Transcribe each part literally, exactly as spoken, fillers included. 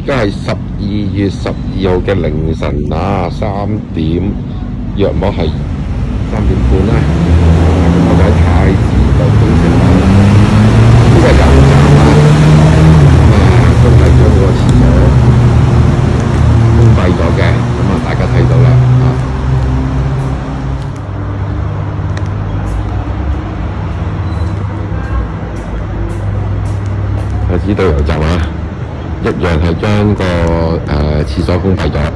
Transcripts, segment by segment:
家係十二月十二號嘅凌晨啊，三點，約莫係三點半啦。咁我就喺太子道中石化呢個油站啦，咁啊都係將個廁所封閉咗嘅，咁啊大家睇到啦啊。太子道油站啊！一樣係將個誒廁所封閉咗。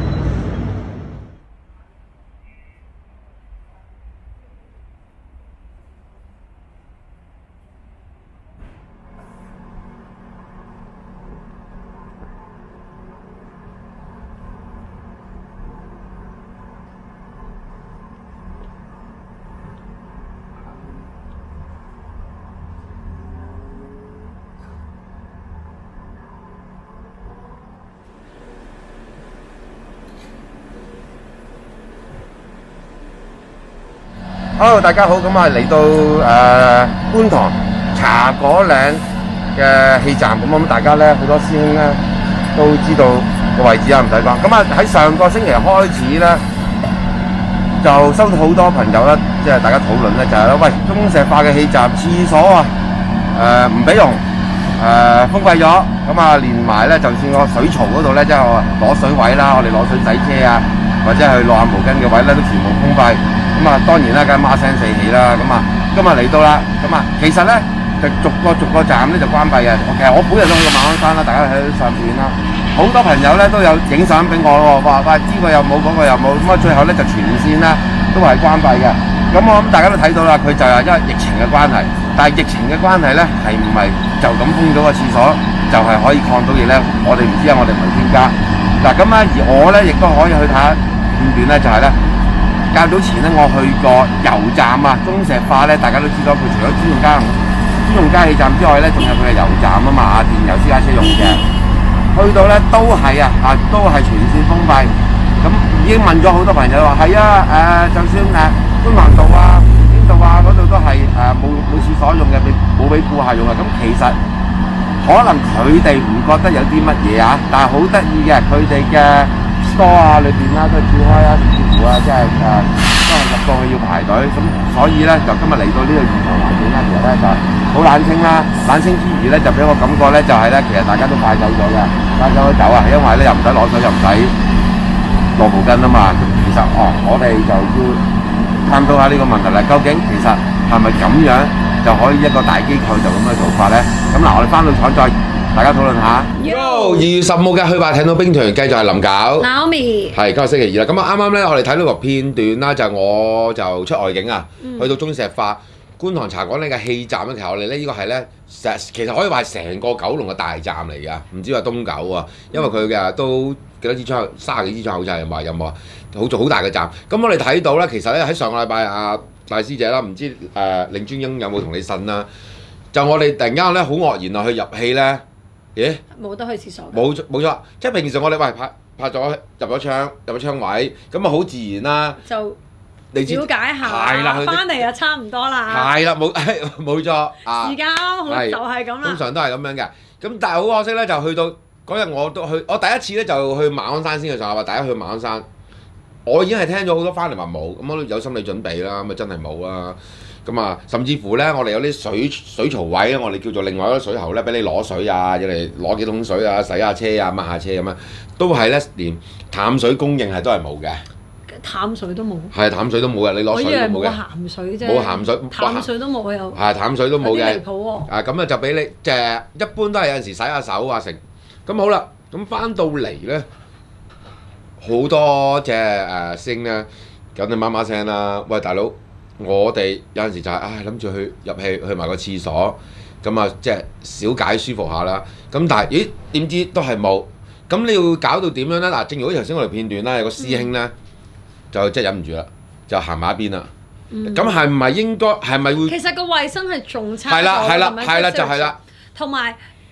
Hello， 大家好，咁啊嚟到誒、呃、觀塘茶果嶺嘅氣站，咁咁大家咧好多師兄咧都知道個位置啊，唔使講。咁啊喺上個星期開始咧，就收到好多朋友咧，即係大家討論咧，就係、是、咧，喂，中石化嘅氣站廁所啊，誒唔俾用，誒、呃、封閉咗，咁啊連埋咧，就算個水槽嗰度咧，即係攞水位啦，我哋攞水洗車啊，或者係落下毛巾嘅位咧，都全部封閉。咁啊，當然啦，梗係孖聲四起啦。咁啊，今日嚟到啦。咁啊，其實咧就逐個逐個站咧就關閉嘅。其實我本人都去過馬鞍山啦，大家睇到上片啦。好多朋友咧都有影相俾我喎，話話呢個又冇，嗰個又冇。咁啊，最後咧就全線咧都係關閉嘅。咁我諗大家都睇到啦，佢就係因為疫情嘅關係。但係疫情嘅關係咧，係唔係就咁封咗個廁所就係可以抗到疫咧？我哋唔知啊，我哋唔係專家。嗱咁啊，而我咧亦都可以去睇下片段咧，就係咧。較早前咧，我去過油站啊，中石化咧，大家都知道佢除咗專用加專用加氣站之外咧，仲有佢嘅油站啊嘛，電油私家車用嘅。去到咧都係啊，啊都係全線封閉。咁已經問咗好多朋友話係啊，誒、呃、就算誒觀塘道啊、邊度啊嗰度都係誒冇冇廁所用嘅，俾冇俾顧客用嘅。咁其實可能佢哋唔覺得有啲乜嘢啊，但係好得意嘅，佢哋嘅store啊裏邊啦都係照開啊，甚至乎啊，即係誒都係入到去要排隊，咁所以咧就今日嚟到呢個現場環境咧，其實咧就好冷清啦。冷清之餘咧，就俾我感覺咧就係咧，其實大家都快走咗嘅，快走咗走啊，因為咧又唔使攞水，又唔使落毛巾啊嘛。咁其實哦，我哋就要探討下呢個問題啦。究竟其實係咪咁樣就可以一個大機構就咁嘅做法咧？咁嗱，我哋翻到廠再。大家討論下。 Yo， 二月十號嘅去吧艇到兵團繼續係林九。 Naomi。 係今日星期二啦。咁啊啱啱咧，我哋睇到個片段啦，就係我就出外景啊，嗯、去到中石化觀塘茶果嶺嘅氣站咧。其實我哋咧呢個係咧，其實可以話係成個九龍嘅大站嚟㗎，唔知話東九啊，因為佢嘅都幾多支窗，三十幾支窗口就係話有冇啊？好做好大嘅站。咁我哋睇到咧，其實咧喺上個禮拜啊大師姐啦，唔知誒令尊英有冇同你呻啦？就我哋突然間咧好愕然啊，去入戲咧。咦？ 冇得去廁所。 冇冇錯，即係平時我哋喂拍拍咗入咗窗入咗窗位，咁啊好自然啦。 就你知了解下。 係啦， 翻嚟啊，差唔多啦。 係啦，冇冇錯。 時間啱好就係咁啦。 通常都係咁樣嘅。咁但係好可惜咧，就去到嗰日我都去，我第一次咧就去馬鞍山先嘅上下話，第一去馬鞍山，我已經係聽咗好多翻嚟話冇，咁我都有心理準備啦，咁啊真係冇啦。咁啊，甚至乎咧，我哋有啲水水槽位咧，我哋叫做另外一個水喉咧，俾你攞水啊，要嚟攞幾桶水啊，洗下車啊，抹下車咁樣，都係咧連淡水供應係都係冇嘅。 淡水都冇。係淡水都冇嘅，你攞水都冇嘅。 我以為冇鹹水啫。 冇鹹水。 淡水都冇又。 係淡水都冇嘅。 有啲離譜喎。 啊，咁啊就俾你即係一般都係有陣時洗下手啊成。咁好啦，咁翻到嚟咧，好多隻誒星咧，咁你媽媽聲啦，喂大佬。我哋有陣時就係唉諗住去入氣去埋個廁所，咁啊即係小解舒服下啦。咁但係咦點知都係冇。咁你要搞到點樣咧？嗱，正如好似頭先我哋片段啦，有個師兄咧就即係忍唔住啦，就行埋一邊啦。咁係唔係應該係咪會？ 其實個衞生係仲差。 係啦係啦係啦就係啦。 同埋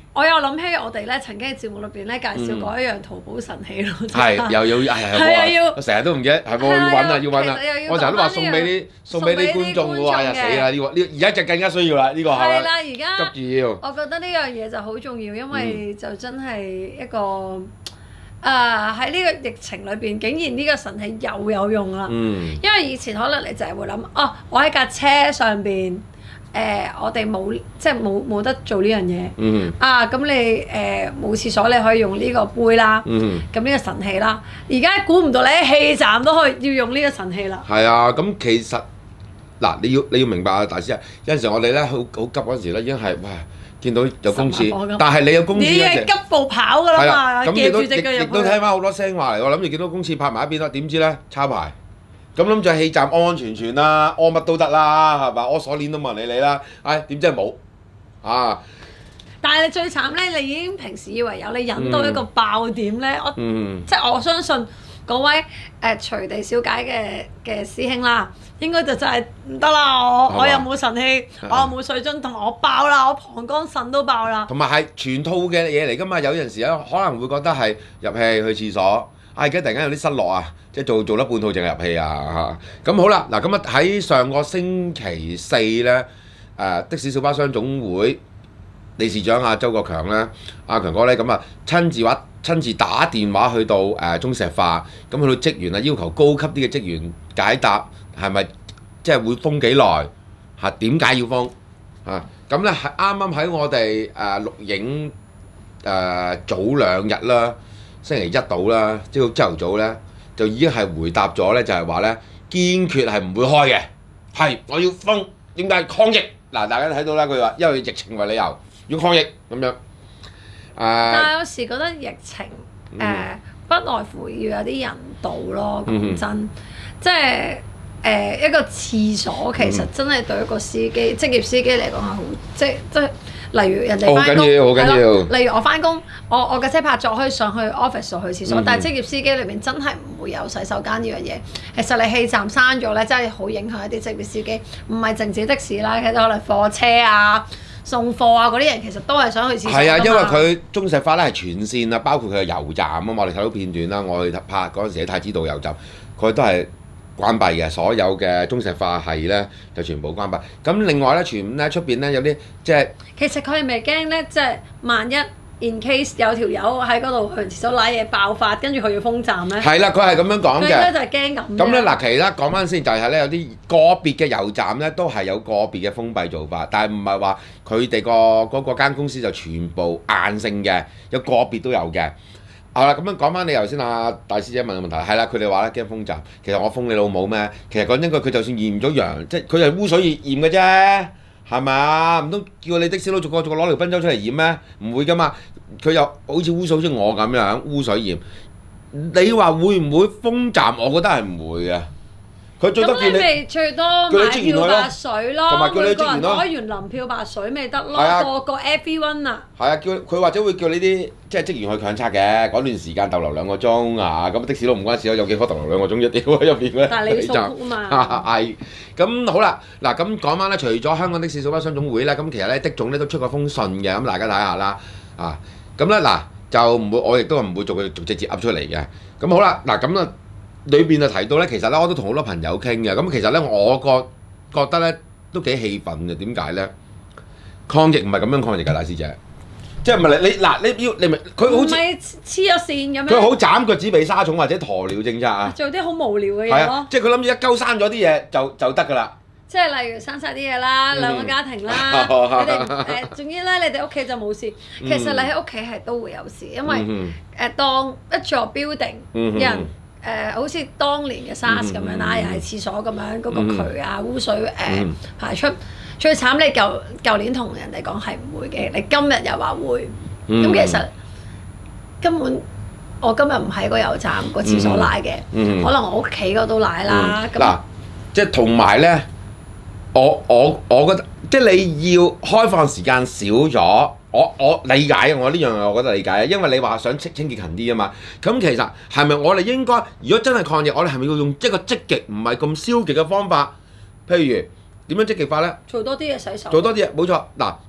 我有諗起我哋咧曾經喺節目裏邊咧介紹過一樣淘寶神器咯， 係又要係係啊要， 我成日都唔記得，係喎要揾啊要揾啊，我成日都話送俾啲送俾啲觀眾喎，哎呀死啦呢個呢而家就更加需要啦呢個係係啦而家急住要。 我覺得呢樣嘢就好重要，因為就真係一個。啊！喺呢個疫情裏邊，竟然呢個神器又有用啦。 嗯。 因為以前可能你就係會諗，哦，我喺架車上邊，誒，我哋冇即係冇冇得做呢樣嘢。 嗯。 啊，咁你誒冇廁所，你可以用呢個杯啦。 嗯。 咁呢個神器啦，而家估唔到你喺氣站都可以要用呢個神器啦。 係啊，咁其實嗱，你要你要明白啊，大師啊，有陣時我哋咧好好急嗰陣時咧，已經係哇。見到有公廁，但係你有公廁你係急步跑㗎啦嘛，夾住隻腳入去。 亦都聽翻好多聲話嚟，我諗住見到公廁拍埋一邊啦，點知咧抄牌，咁諗住喺氣站安安全全啦，屙乜都得啦，係嘛？屙鎖鏈都冇人理你啦，唉點知係冇啊！ 但係你最慘咧，你已經平時以為有，你引到一個爆點咧，我即係我相信嗰位誒隨地小姐嘅嘅師兄啦。應該就真係唔得啦！我我又冇神器，我又冇水樽同我爆啦，我膀胱腎都爆啦。 同埋係全套嘅嘢嚟㗎嘛，有陣時咧可能會覺得係入氣去廁所，啊而家突然間有啲失落啊，即係做做得半套淨係入氣啊嚇。咁好啦，嗱咁啊喺上個星期四咧，誒的士小巴商總會理事長阿周國強咧，阿強哥咧咁啊親自話親自打電話去到誒中石化，咁去到職員啊要求高級啲嘅職員解答。係咪即係會封幾耐？嚇點解要封？嚇咁咧係啱啱喺我哋誒錄影誒、呃、早兩日啦，星期一到啦，即係朝頭早咧就已經係回答咗咧，就係話咧堅決係唔會開嘅，係我要封。點解抗疫？嗱，大家睇到啦，佢話因為疫情為理由要抗疫咁樣。誒、呃， 但係有時覺得疫情誒、呃、不外乎要有啲人道咯，講真，嗯、即係。誒、呃、一個廁所其實真係對一個司機、嗯、職業司機嚟講係好，即即例如人哋翻工，係咯，例如我翻工，我我嘅車泊咗可以上去 office 度去廁所，嗯、但係職業司機裏面真係唔會有洗手間呢樣嘢。其實你氣站閂咗咧，真係好影響一啲職業司機，唔係淨止的士啦，其實可能貨車啊、送貨啊嗰啲人其實都係想去廁所。係啊， 因為佢中石化咧係全線啊，包括佢嘅油站啊嘛，我哋睇到片段啦，我去拍嗰陣時喺太子道油站，佢都係關閉嘅，所有嘅中石化係咧就全部關閉。咁另外咧，全咧出邊咧有啲即係其實佢係咪驚咧？即係萬一 in case 有條友喺嗰度去廁所瀨嘢爆發，跟住佢要封站咧？係啦，佢係咁樣講嘅。佢咧就係驚咁。 咁咧嗱，其他講翻先，就係咧有啲個別嘅油站咧都係有個別嘅封閉做法，但係唔係話佢哋個嗰個間公司就全部硬性嘅，有個別都有嘅。好啦，咁樣講翻你頭先阿大師姐問嘅問題，係啦，佢哋話咧驚封站，其實我封你老母咩？其實講真句，佢就算驗咗陽，即係佢係污水驗嘅啫，係咪？唔通叫你的士佬逐個逐個攞條賓州出嚟驗咩？唔會噶嘛，佢又好似污水好似我咁樣污水驗。你話會唔會封站？我覺得係唔會嘅。佢最多叫你最多買漂白水咯， 同埋叫你職員咯， 攞完淋漂白水咪得咯，個個 everyone 啊。 係啊，叫佢或者會叫你啲即係職員去強測嘅，嗰段時間逗留兩個鐘啊，咁的士都唔關事咯，有幾可逗留兩個鐘一屌喺入邊咧？ 但係你要掃谷啊嘛。 係，咁好啦，嗱咁講翻咧，除咗香港的士小巴商總會咧，咁其實咧的總咧都出過封信嘅，咁大家睇下啦，啊，咁咧嗱就唔會，我亦都唔會做佢直接噏出嚟嘅，咁好啦，嗱咁啊。裏邊就提到咧，其實咧我都同好多朋友傾嘅，咁其實咧我覺覺得咧都幾氣憤嘅，點解咧？抗疫唔係咁樣抗疫㗎，大師姐，即係唔係你你嗱你要你咪佢好似黐咗線咁樣， 佢好斬腳趾避沙蟲或者鴕鳥政策啊， 做啲好無聊嘅嘢咯， 即係佢諗住一鳩刪咗啲嘢就就得㗎啦。 即係例如刪晒啲嘢啦，兩個家庭啦，你哋誒，總之咧，你哋屋企就冇事。其實你喺屋企係都會有事，因為誒當一座 building 有人。誒、呃、好似當年嘅 SARS 咁樣啦，又係廁所咁樣嗰、那個渠啊污水誒、呃、排出，最慘你舊舊年同人哋講係唔會嘅，你今日又話會，咁、嗯、其實根本我今日唔喺個油站個廁所瀨嘅，嗯、可能我屋企嗰度瀨啦。 嗱、嗯，即係同埋咧，我我我覺得即係你要開放時間少咗。我我理解啊，我呢樣我覺得理解啊，因為你話想清清潔勤啲啊嘛。咁其實係咪我哋應該，如果真係抗疫，我哋係咪要用一個積極唔係咁消極嘅方法？譬如點樣積極法咧？ 做多啲嘢洗手。 做多啲嘢，冇錯。嗱，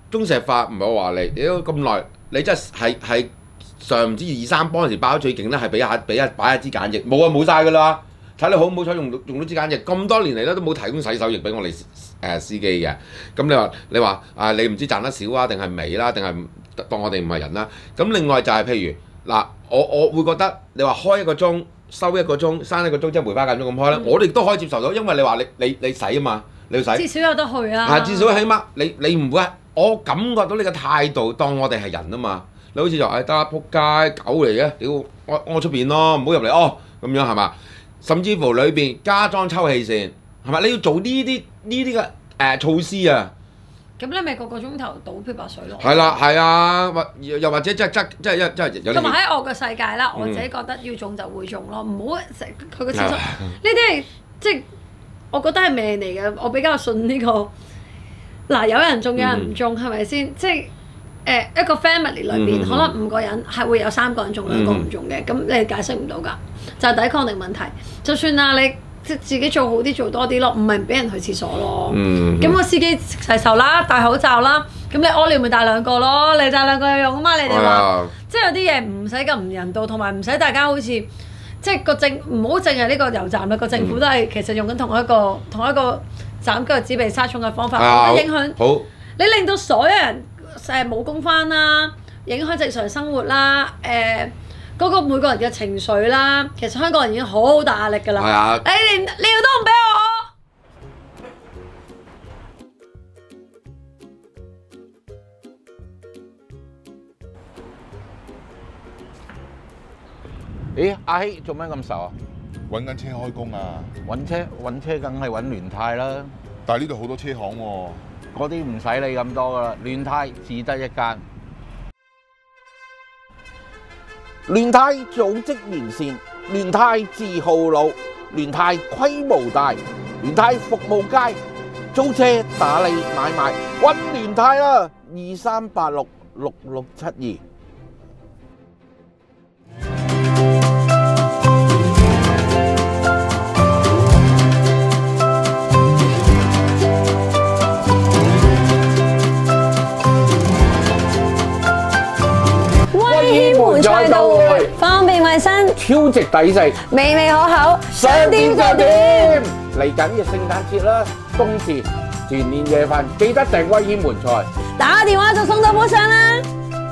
中石化唔係我話你，屌咁耐，你真係係上唔知二三波嗰陣時爆得最勁咧，係俾下俾一擺一支梘液，冇啊冇晒㗎啦！睇你好唔好彩用到用到支梘液，咁多年嚟咧都冇提供洗手液俾我哋誒、呃、司機嘅。咁你話你話啊，你唔知賺得少啊，定係微啦，定係當我哋唔係人啦？咁另外就係、是、譬如嗱，我我會覺得你話開一個鐘收一個鐘，閂一個鐘，即係梅花間鐘咁開咧，嗯、我哋都可以接受到，因為你話你你你洗啊嘛，你要洗， 至少有得去啊。 啊，至少起碼你你唔會，我感覺到你嘅態度當我哋係人啊嘛。你好似就誒得仆街狗嚟嘅，屌我我出邊咯，唔好入嚟哦咁樣係嘛？甚至乎裏邊加裝抽氣扇係咪？你要做呢啲呢啲嘅誒措施啊！ 咁你咪個個鐘頭倒漂白水咯。 係啦，係啊，或又或者即係即即係一即係有啲。 同埋喺我嘅世界啦，我自己覺得要中就會中咯，唔好成佢個廁所呢啲係即係我覺得係命嚟嘅，我比較信呢個。嗱，有人中有人唔中係咪先？即係誒一個 family 裏邊可能五個人係會有三個人中兩個唔中嘅，咁你解釋唔到㗎，就係抵抗力問題。就算啊你。即自己做好啲，做多啲咯，唔係唔俾人去廁所咯。咁個、嗯、司機洗手啦，戴口罩啦，咁你屙尿咪戴兩個咯，你戴兩個有用啊嘛？你哋話，哎、呀即係有啲嘢唔使咁唔人道，同埋唔使大家好似即係個政唔好淨係呢個油站啦，個政府都係其實用緊同一個同一個斬腳趾避沙蟲嘅方法，哎、影響好你令到所有人誒冇工返啦，影響正常生活啦，誒、呃。嗰個每個人嘅情緒啦，其實香港人已經好大壓力㗎啦。係啊，你連尿都唔俾我。咦，阿希做咩咁愁啊？ 揾緊車開工啊！ 揾車揾車梗係揾聯泰啦。 但係呢度好多車行喎。 嗰啲唔使理咁多㗎啦，聯泰只得一間。聯泰組織完善，聯泰字號老，聯泰規模大，聯泰服務佳，租車打理買賣揾聯泰啦，二三八六六六七二。 門菜到會，方便衞生， 超值抵食， 美味可口， 想點就點。嚟緊嘅聖誕節啦，冬至團年夜飯記得訂威軒門菜， 打電話就送到府上啦。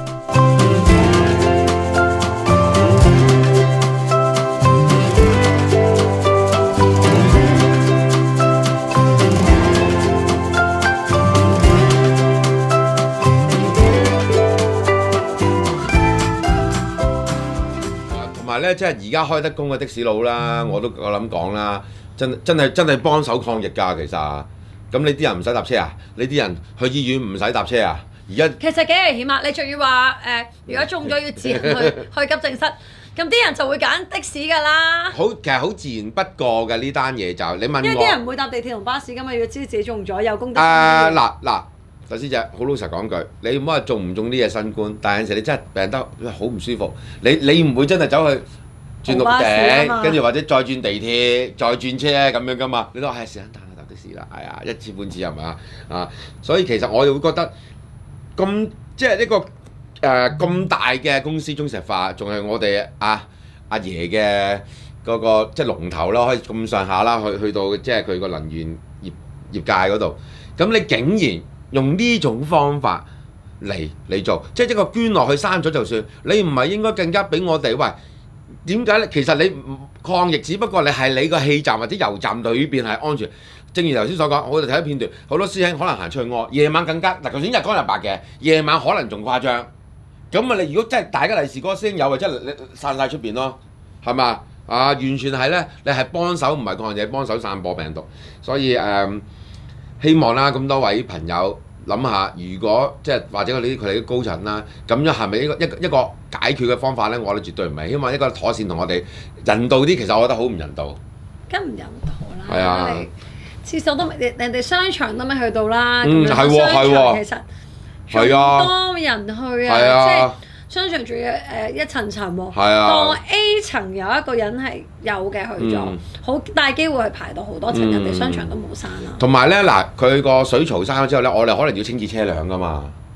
咧即係而家開得工嘅的，的士佬啦，我都我諗講啦，真真係真係幫手抗疫㗎，其實。咁你啲人唔使搭車啊？你啲人去醫院唔使搭車啊？而家其實幾危險啊！你仲要話誒、呃，如果中咗要自行去去急症室，咁啲人就會揀的士㗎啦。好，其實好自然不過嘅呢單嘢就你問我。因為啲人唔會搭地鐵同巴士㗎嘛，要知自己中咗有功德。誒嗱嗱。首先就好老實講句，你唔好話中唔中呢隻新冠，但係有陣時你真係病得好唔舒服，你你唔會真係走去轉綠頂，跟住或者再轉地鐵、再轉車咁樣噶嘛？你都係時間打搭的士啦，係啊，一次半次係咪啊？啊，所以其實我又會覺得咁即係呢個誒咁、呃、大嘅公司中石化，仲係我哋阿阿爺嘅嗰個即係龍頭啦，可以咁上下啦，去去到即係佢個能源業業界嗰度，咁你竟然〜用呢種方法嚟嚟做，即係一個捐落去刪咗就算，你唔係應該更加俾我哋喂？點解咧？其實你抗疫，只不過你係你個氣站或者油站裏邊係安全。正如頭先所講，我哋睇咗片段，好多師兄可能行出去屙，夜晚更加嗱，頭先日光日白嘅，夜晚可能仲誇張。咁啊，你如果真係大家利是嗰個師兄有，或者你散晒出邊咯，係嘛？啊，完全係咧，你係幫手唔係抗疫，幫手散播病毒，所以誒。嗯希望啦，咁多位朋友諗下，如果即係或者佢哋佢哋啲高層啦，咁樣係咪一個一個一個解決嘅方法咧？我哋絕對唔係，希望一個妥善同我哋人道啲。其實我覺得好唔人道。梗唔人道啦！係啊，廁所都未，人哋商場都未去到啦。嗯，係喎，係喎。其實係啊，多人去啊，即係商場仲要誒一層層喎。係啊。當 A 層有一個人係有嘅去咗，好大機會係排到好多層，人哋商場都冇閂啦。同埋咧嗱，佢個水槽閂咗之後咧，我哋可能要清潔車輛噶嘛。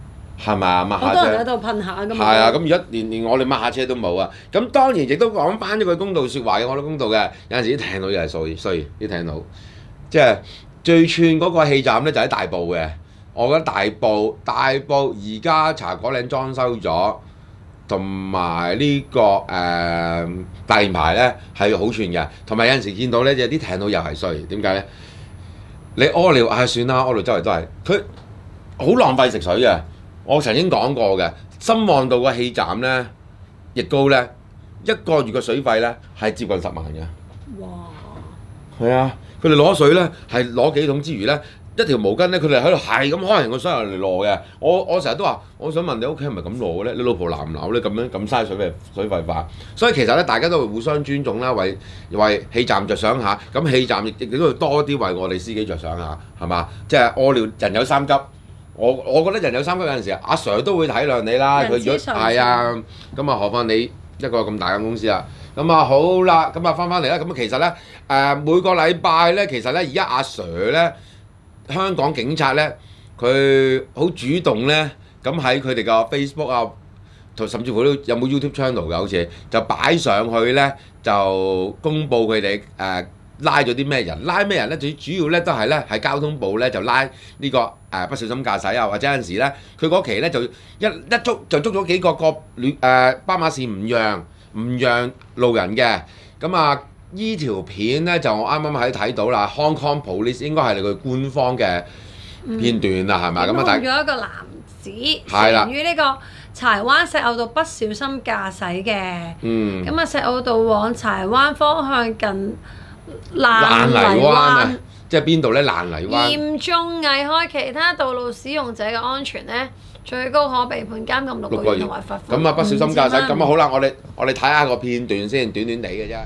係咪啊？抹下車好多人喺。度噴下㗎嘛。 係啊，咁而家連連我哋抹下車都冇啊！咁當然亦都講翻一句公道説話嘅，我都公道嘅。有陣時啲艇佬又係衰衰，啲艇佬即係最串嗰個氣站咧就喺大埔嘅。我覺得大埔大埔而家茶果嶺裝修咗，同埋呢個誒、呃、大連排咧係好串嘅。同埋有陣時見到咧有啲艇佬又係衰，點解咧？你屙尿唉算啦，屙尿周圍都係，佢好浪費食水嘅。我曾經講過嘅，深旺道個氣站咧，亦高咧，一個月嘅水費咧係接近十萬嘅。 哇！ 係啊，佢哋攞水咧係攞幾桶之餘咧，一條毛巾咧，佢哋喺度係咁開人個水嚟攞嘅。我我成日都話，我想問你屋企係咪咁攞嘅咧？你老婆鬧唔鬧咧？咁樣咁嘥水費水費法，所以其實咧大家都會互相尊重啦，為為氣站着想下，咁氣站亦亦都要多啲為我哋司機着想下，係嘛？即係屙尿人有三急。我我覺得人有三急有陣時，阿 Sir 都會體諒你啦。佢如果係啊，咁啊何況你一個咁大間公司啊。咁啊好啦，咁啊翻翻嚟啦。咁啊其實咧誒、呃、每個禮拜咧，其實咧而家阿 Sir 咧香港警察咧，佢好主動咧，咁喺佢哋個 Facebook 啊，同甚至乎都有冇 YouTube channel 嘅，好似就擺上去咧，就公佈佢哋誒拉咗啲咩人，拉咩人咧？最主要咧都係咧係交通部咧就拉呢、這個誒、呃、不小心駕駛啊，或者有陣時咧佢嗰期咧就一一捉就捉咗幾個個亂誒斑馬線唔讓唔讓路人嘅。咁啊依條片咧就我啱啱喺睇到啦 ，Hong Kong Police 應該係佢官方嘅片段啦，係咪咁啊？但檢控咗一個男子， 係啦源於呢個柴灣石澳道不小心駕駛嘅。 嗯， 咁啊，石澳道往柴灣方向近爛爛泥泥灣啊灣，， 即係邊度咧？爛泥灣。 嚴重危害其他道路使用者嘅安全咧，最高可被判監禁六個月同埋罰款咁啊，不小心駕駛， 五千蚊咁啊好啦，我哋我哋睇下個片段先，短短地嘅啫。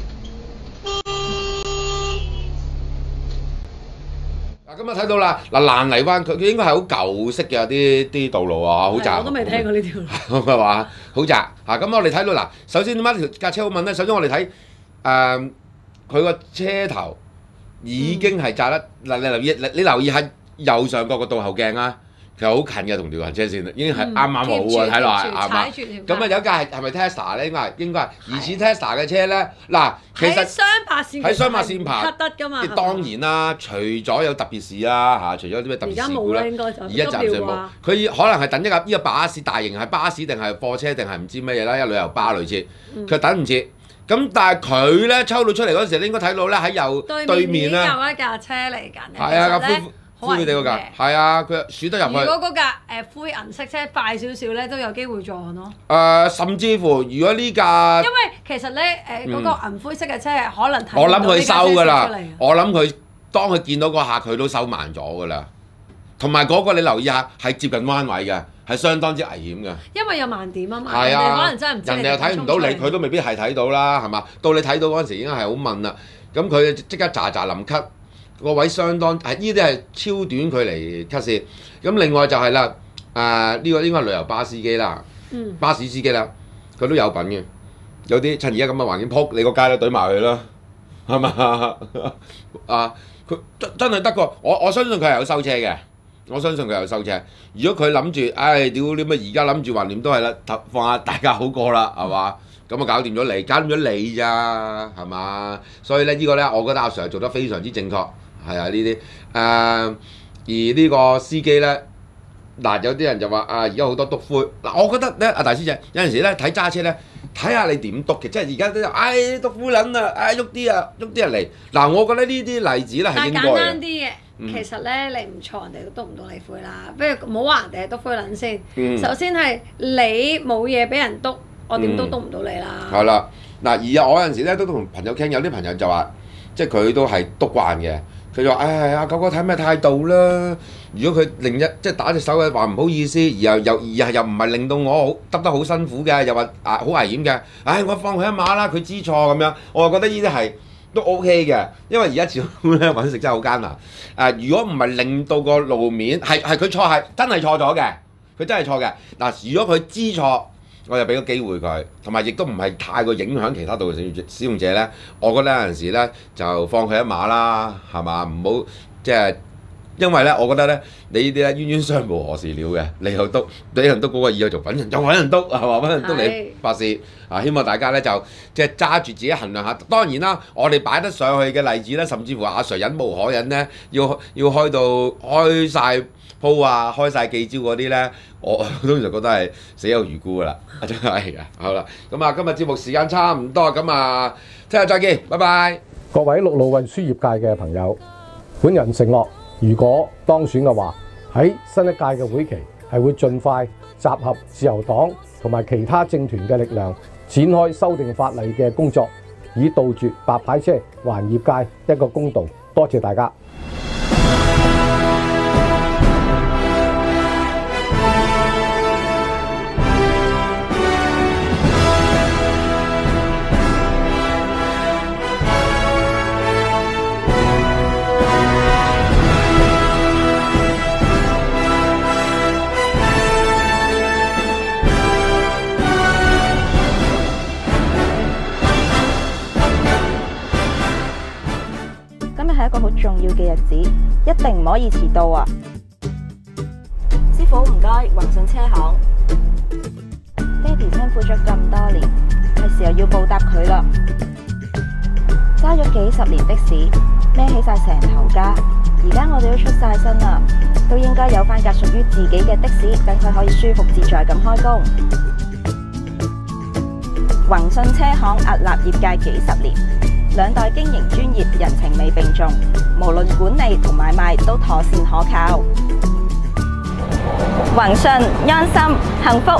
嗱，咁啊睇到啦，嗱爛泥灣佢佢應該係好舊式嘅啲啲道路啊，好窄。 係我都未聽過呢條路。 咁嘅話好窄嚇，咁我哋睇到嗱，首先點解條架車好問咧？首先我哋睇誒佢個車頭已經係窄得嗱，你留意你你留意下右上角個倒後鏡啊，其實好近嘅同條行車線，已經係啱啱好啊，睇落係啱啱。咁啊有一架係係咪 Tesla 咧？應該係應該係疑似 Tesla 嘅車咧。嗱，其實喺雙白線喺雙白線爬黑得㗎嘛。 當然啦，除咗有特別事啦嚇，除咗啲咩特別而家事故啦冇啦，，應該就而家暫時冇急尿啊。 佢可能係等一架呢個巴士，大型係巴士定係貨車定係唔知乜嘢啦，一旅遊巴類似，佢等唔切。咁但係佢咧抽到出嚟嗰陣時，你應該睇到咧喺右對面咧， 有一架車嚟緊嘅。 係啊，架灰其實呢灰灰地嗰架，係啊，佢鼠得入去。 如果嗰架誒灰銀色車快少少咧，都有機會撞咯。 誒，甚至乎如果呢架因，為其實咧誒嗰個銀灰色嘅車係可能睇我諗佢收㗎啦出嚟嘅， 我諗佢當佢見到嗰下，佢都收慢咗㗎啦。同埋嗰個你留意下，係接近彎位嘅，係相當之危險嘅。 因為有盲點啊嘛， 係人哋可啊， 能真係唔知人哋又睇唔到你，佢都未必係睇到啦，係嘛？到你睇到嗰陣時已經係好問啦。咁佢即刻喳喳臨咳，個位相當係呢啲係超短距離咳線。咁另外就係啦，誒呢個應該係旅遊巴司機啦， 嗯巴士司機啦，佢都有品嘅。有啲趁而家咁嘅環境，撲你個街都懟埋佢啦，係嘛？啊，佢真真係得個，我我相信佢係有收車嘅。我相信佢有收車。如果佢諗住，唉，屌你乜而家諗住橫掂都係啦，放下大家好過啦，係嘛？咁啊搞掂咗你，搞掂咗你咋，係嘛？所以咧呢個咧，我覺得阿 Sir 做得非常之正確，係啊呢啲誒，而呢個司機咧，嗱有啲人就話啊，而家好多篤灰，嗱我覺得咧，阿大師姐有陣時咧睇揸車咧，睇下你點篤嘅，即係而家都唉篤灰撚啊，唉喐啲啊喐啲啊嚟，嗱我覺得呢啲例子咧係但係簡應該嘅單啲嘅。其實咧，你唔錯，人哋都篤唔到你灰啦。不如唔好話人哋係篤灰撚先。 嗯首先係你冇嘢俾人篤，我點都篤唔到你啦。 係啦，嗱而我有陣時咧都同朋友傾，有啲朋友就話，即係佢都係篤慣嘅。佢就話：唉，阿九哥睇咩態度啦？如果佢另一即係打隻手嘅話唔好意思，而又又而係又唔係令到我好得得好辛苦嘅，又話啊好危險嘅。唉，我放佢一馬啦，佢知錯咁樣，我就覺得呢啲係都 OK 嘅，因為而家始終咧揾食真係好艱難。誒、呃，如果唔係令到個路面係係佢錯係真係錯咗嘅，佢真係錯嘅。嗱，如果佢知錯，我就俾個機會佢，同埋亦都唔係太過影響其他道路使用者咧。我覺得有陣時咧就放佢一馬啦，係嘛？唔好即係因為咧，我覺得咧，你呢啲咧冤冤相報何時了嘅，你又督，你又督嗰個以後就揾人，又揾人督係嘛，揾人督你發泄啊！希望大家咧就即係揸住自己衡量下。當然啦，我哋擺得上去嘅例子咧，甚至乎阿 Sir 忍無可忍咧，要要開到開晒鋪啊，開晒記招嗰啲咧，我通常覺得係死有餘辜噶啦，真係啊！好啦，咁啊，今日節目時間差唔多，咁啊，聽日再見，拜拜。 各位陸路運輸業界嘅朋友，本人承諾，如果當選嘅話，喺新一屆嘅會期係會盡快集合自由黨同埋其他政團嘅力量，展開修訂法例嘅工作，以杜絕白牌車，還業界一個公道。多謝大家。 今日係一個好重要嘅日子，一定唔可以遲到啊！師傅唔該，宏信車行。爹哋辛苦咗咁多年，係時候要報答佢啦。揸咗幾十年的士，孭起晒成頭家，而家我哋都出晒身啦，都應該有翻架屬於自己嘅的，的士，等佢可以舒服自在咁開工。宏信車行屹立業界幾十年。兩代經營專業，人情味並重，無論管理同買賣都妥善可靠。宏信安心幸福。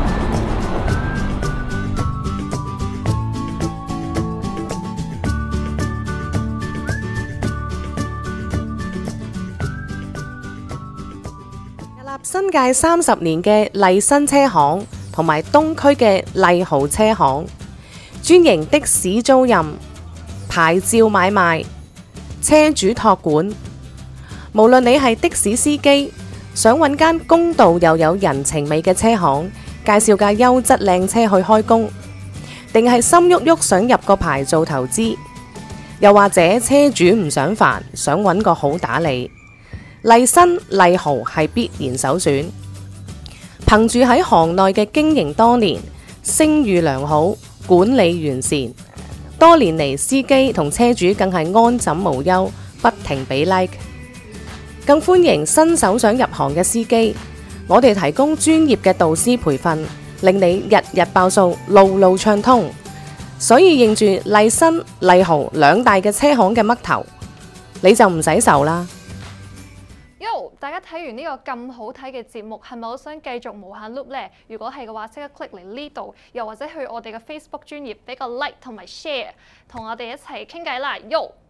屹立新界三十年嘅麗新車行同埋東區嘅麗豪車行，專營的士租賃、牌照買賣、車主託管，無論你係的士司機，想揾間公道又有人情味嘅車行，介紹架優質靚車去開工，定係心喐喐想入個牌做投資，又或者車主唔想煩，想揾個好打理，麗新麗豪係必然首選。憑住喺行內嘅經營多年，聲譽良好，管理完善。多年嚟，司機同車主更係安枕無憂，不停俾 like。更歡迎新手想入行嘅司機，我哋提供專業嘅導師培訓，令你日日爆數，路路暢通。所以認住麗新、麗豪兩大嘅車行嘅嘜頭，你就唔使愁啦。 Yo， 大家睇完呢個咁好睇嘅節目，係咪好想繼續無限 loop 呢？如果係嘅話，即刻 click 嚟呢度，又或者去我哋嘅 Facebook 專頁俾個 like 同埋 share， 同我哋一齊傾偈啦。Yo！